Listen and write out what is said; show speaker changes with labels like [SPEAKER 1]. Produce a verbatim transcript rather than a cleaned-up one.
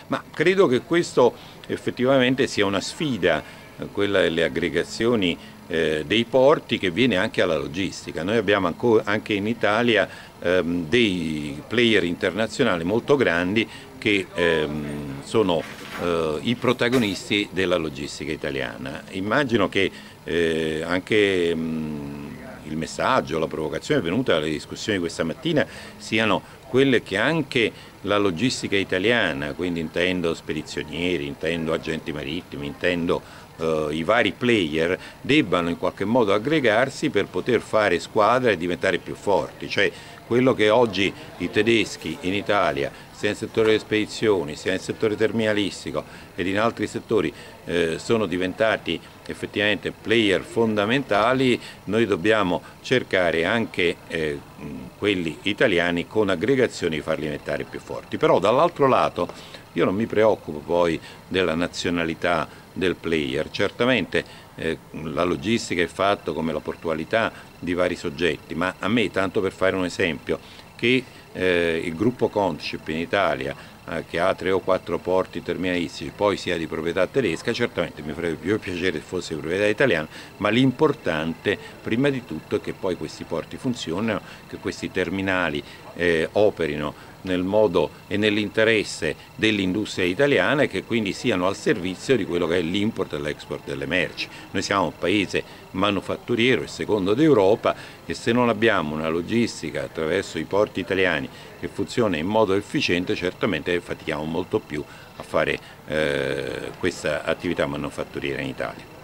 [SPEAKER 1] Ma credo che questo effettivamente sia una sfida, eh, quella delle aggregazioni eh, dei porti, che viene anche alla logistica. Noi abbiamo anco, anche in Italia ehm, dei player internazionali molto grandi che ehm, sono eh, i protagonisti della logistica italiana. Immagino che eh, anche mh, il messaggio, la provocazione venuta dalle discussioni di questa mattina siano quelle che anche la logistica italiana, quindi intendo spedizionieri, intendo agenti marittimi, intendo eh, i vari player, debbano in qualche modo aggregarsi per poter fare squadra e diventare più forti. Cioè, quello che oggi i tedeschi in Italia, sia nel settore delle spedizioni, sia nel settore terminalistico ed in altri settori, eh, sono diventati effettivamente player fondamentali, noi dobbiamo cercare anche eh, quelli italiani con aggregazioni di farli diventare più forti. Però dall'altro lato io non mi preoccupo poi della nazionalità del player, certamente eh, la logistica è fatta come la portualità di vari soggetti, ma a me, tanto per fare un esempio, che eh, il gruppo Contship in Italia, eh, che ha tre o quattro porti terminalistici, poi sia di proprietà tedesca, certamente mi farebbe più piacere se fosse di proprietà italiana, ma l'importante prima di tutto è che poi questi porti funzionino, che questi terminali eh, operino nel modo e nell'interesse dell'industria italiana e che quindi siano al servizio di quello che è l'import e l'export delle merci. Noi siamo un paese manufatturiero, il secondo d'Europa, e se non abbiamo una logistica attraverso i porti italiani che funziona in modo efficiente, certamente fatichiamo molto più a fare eh, questa attività manufatturiera in Italia.